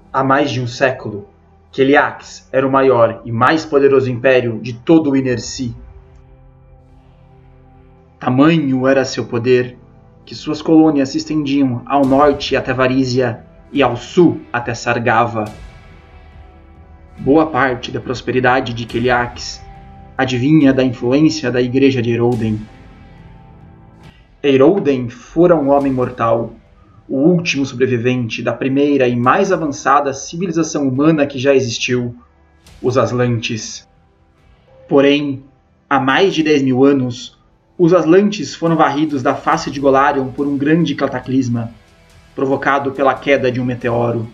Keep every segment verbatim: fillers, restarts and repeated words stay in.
Há mais de um século, Keliax era o maior e mais poderoso império de todo o Inersi. Tamanho era seu poder que suas colônias se estendiam ao norte até Varízia e ao sul até Sargava. Boa parte da prosperidade de Keliax adivinha da influência da igreja de Eroden. Eroden fora um homem mortal, o último sobrevivente da primeira e mais avançada civilização humana que já existiu, os Aslantes. Porém, há mais de dez mil anos, os Aslantes foram varridos da face de Golarion por um grande cataclisma, provocado pela queda de um meteoro.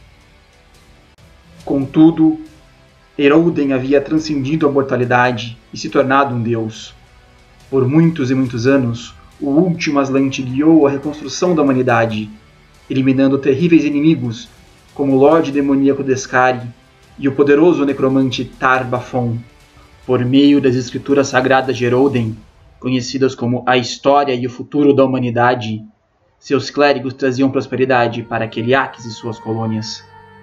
Contudo, Eroden havia transcendido a mortalidade e se tornado um deus. Por muitos e muitos anos, o último Aslante guiou a reconstrução da humanidade, eliminando terríveis inimigos como o Lorde Demoníaco Deskari e o poderoso necromante Tar-Baphon. Por meio das escrituras sagradas de Eroden, conhecidas como a História e o Futuro da Humanidade, seus clérigos traziam prosperidade para Keliax e suas colônias.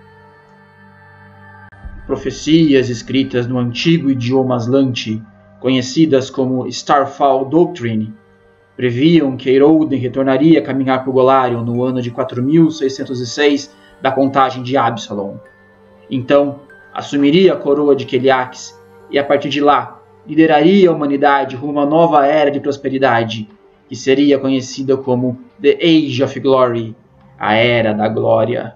Profecias escritas no antigo idioma Aslante, conhecidas como Starfall Doctrine, previam que Eroden retornaria a caminhar por Golarion no ano de quatro mil seiscentos e seis da contagem de Absalom. Então, assumiria a coroa de Keliax e, a partir de lá, lideraria a humanidade rumo a uma nova era de prosperidade, que seria conhecida como The Age of Glory, a Era da Glória.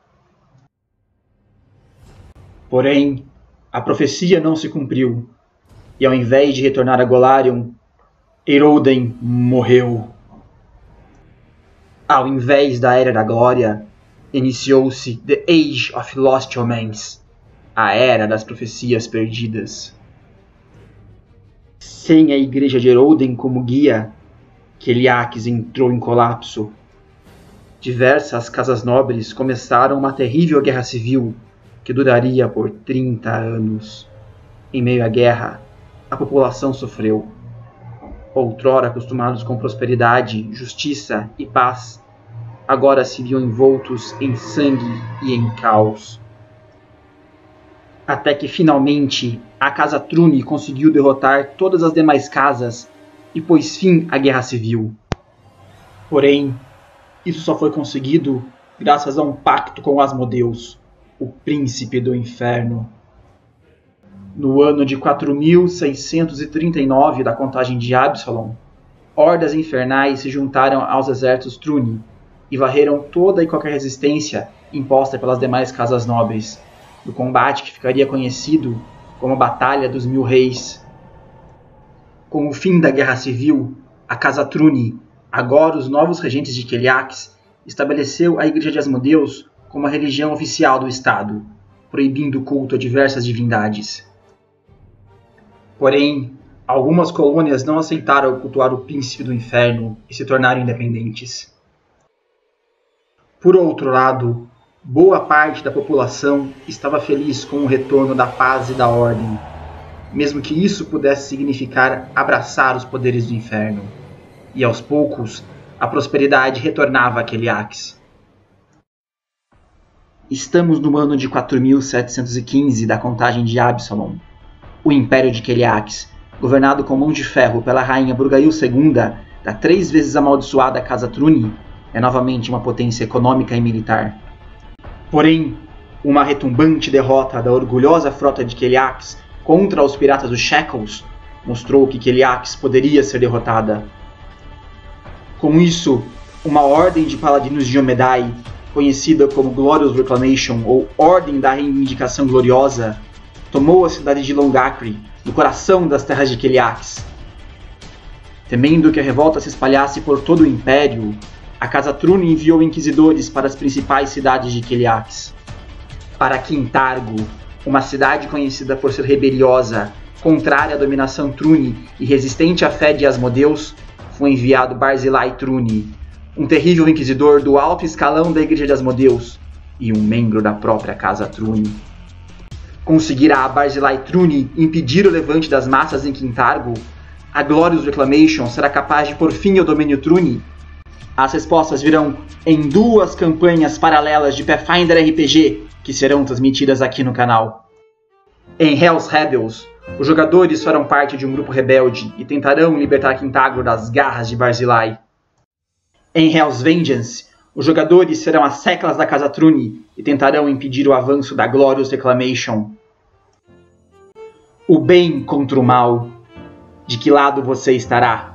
Porém, a profecia não se cumpriu, e ao invés de retornar a Golarion, Eroden morreu. Ao invés da Era da Glória, iniciou-se The Age of Lost Omens, a Era das Profecias Perdidas. Sem a Igreja de Eroden como guia, Keliax entrou em colapso. Diversas casas nobres começaram uma terrível guerra civil que duraria por trinta anos. Em meio à guerra, a população sofreu. Outrora acostumados com prosperidade, justiça e paz, agora se viam envoltos em sangue e em caos. Até que finalmente a Casa Truni conseguiu derrotar todas as demais casas e pôs fim à guerra civil. Porém, isso só foi conseguido graças a um pacto com Asmodeus, o príncipe do inferno. No ano de quatro mil seiscentos e trinta e nove da contagem de Absalom, hordas infernais se juntaram aos exércitos Truni e varreram toda e qualquer resistência imposta pelas demais casas nobres, no combate que ficaria conhecido como a Batalha dos Mil Reis. Com o fim da Guerra Civil, a Casa Truni, agora os novos regentes de Keliax, estabeleceu a Igreja de Asmodeus como a religião oficial do Estado, proibindo o culto a diversas divindades. Porém, algumas colônias não aceitaram cultuar o príncipe do inferno e se tornaram independentes. Por outro lado, boa parte da população estava feliz com o retorno da paz e da ordem, mesmo que isso pudesse significar abraçar os poderes do inferno, e aos poucos a prosperidade retornava a Keliax. Estamos no ano de quatro mil setecentos e quinze da contagem de Absalom. O Império de Keliax, governado com mão de ferro pela rainha Burgail segunda, da três vezes amaldiçoada Casa Truni, é novamente uma potência econômica e militar. Porém, uma retumbante derrota da orgulhosa frota de Keliax contra os piratas dos Shackles mostrou que Keliax poderia ser derrotada. Com isso, uma ordem de paladinos de Omedai, conhecida como Glorious Reclamation ou Ordem da Reivindicação Gloriosa, tomou a cidade de Longacre, no coração das terras de Keliax. Temendo que a revolta se espalhasse por todo o Império, a Casa Truni enviou inquisidores para as principais cidades de Keliax. Para Quintargo, uma cidade conhecida por ser rebeliosa, contrária à dominação Truni e resistente à fé de Asmodeus, foi enviado Barzillai Truni, um terrível inquisidor do alto escalão da Igreja de Asmodeus e um membro da própria Casa Truni. Conseguirá a Barzillai Truni impedir o levante das massas em Quintargo? A Glorious Reclamation será capaz de pôr fim ao domínio Truni? As respostas virão em duas campanhas paralelas de Pathfinder R P G, que serão transmitidas aqui no canal. Em Hell's Rebels, os jogadores farão parte de um grupo rebelde e tentarão libertar Quintagro das garras de Barzillai. Em Hell's Vengeance, os jogadores serão as Seclas da Casa Truni e tentarão impedir o avanço da Glorious Reclamation. O bem contra o mal. De que lado você estará?